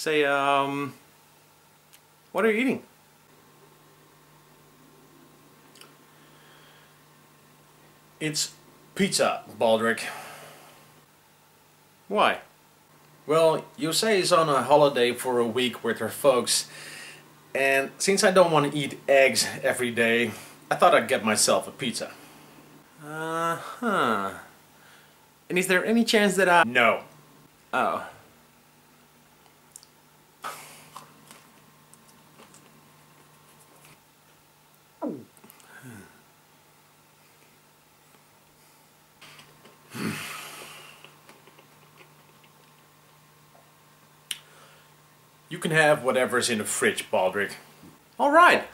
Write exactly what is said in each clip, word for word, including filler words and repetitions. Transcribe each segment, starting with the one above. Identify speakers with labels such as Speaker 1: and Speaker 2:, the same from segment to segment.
Speaker 1: Say, um, what are you eating?
Speaker 2: It's pizza, Baldric.
Speaker 1: Why?
Speaker 2: Well, Jose is on a holiday for a week with her folks, and since I don't want to eat eggs every day, I thought I'd get myself a pizza.
Speaker 1: Uh-huh. And is there any chance that I...
Speaker 2: No.
Speaker 1: Oh.
Speaker 2: You can have whatever's in the fridge, Baldric.
Speaker 1: All right.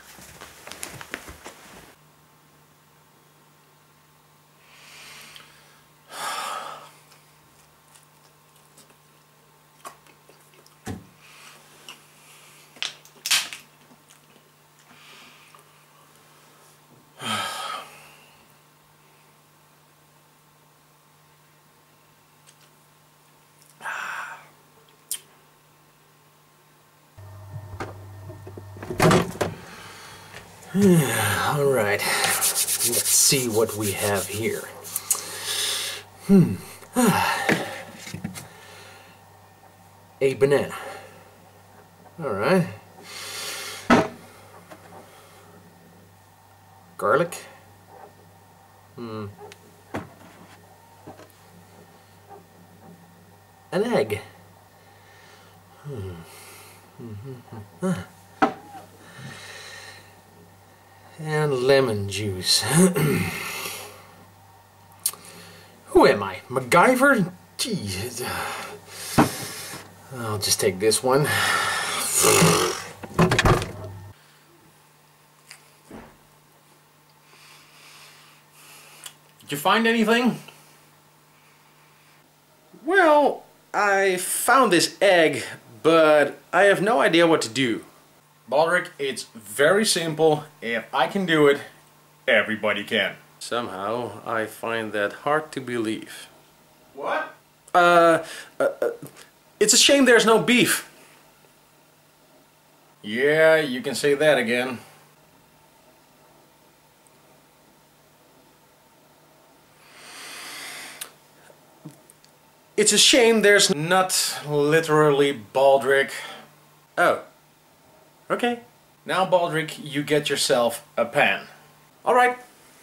Speaker 2: Alright, let's see what we have here. Hmm. A banana. Alright. Garlic. Hmm. An egg. Hmm. Mm-hmm. Ah. And lemon juice. Who am I? MacGyver? Jeez. I'll just take this one. Did you find anything?
Speaker 1: Well, I found this egg, but I have no idea what to do.
Speaker 2: Baldric, it's very simple. If I can do it, everybody can.
Speaker 1: Somehow, I find that hard to believe.
Speaker 2: What?
Speaker 1: Uh, uh, uh, it's a shame there's no beef.
Speaker 2: Yeah, you can say that again.
Speaker 1: It's a shame there's...
Speaker 2: Not literally, Baldric.
Speaker 1: Oh. Okay.
Speaker 2: Now, Baldric, you get yourself a pan.
Speaker 1: Alright.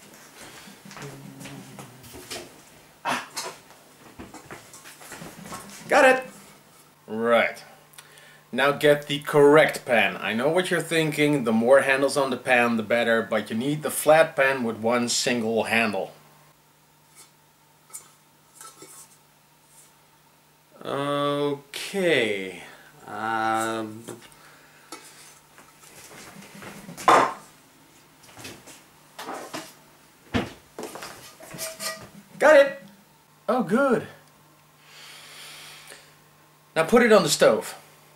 Speaker 1: Got it.
Speaker 2: Right. Now get the correct pan. I know what you're thinking, the more handles on the pan the better, but you need the flat pan with one single handle.
Speaker 1: Okay. Um... Got it!
Speaker 2: Oh, good. Now put it on the stove.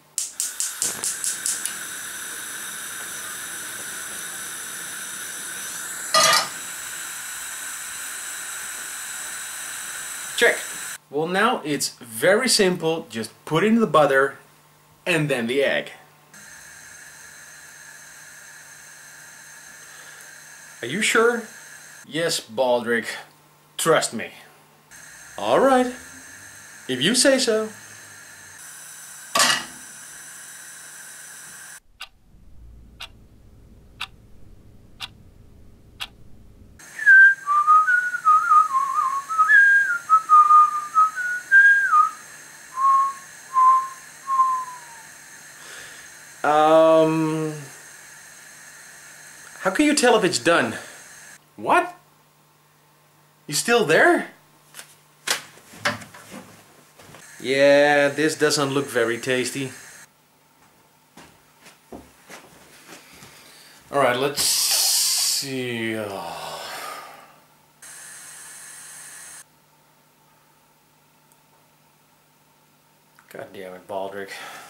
Speaker 1: Check.
Speaker 2: Well, now it's very simple. Just put in the butter and then the egg.
Speaker 1: Are you sure?
Speaker 2: Yes, Baldric. Trust me.
Speaker 1: Alright. If you say so. Um... How can you tell if it's done?
Speaker 2: What?
Speaker 1: You still there? Yeah, this doesn't look very tasty.
Speaker 2: Alright, let's see. Oh. God damn it, Baldric.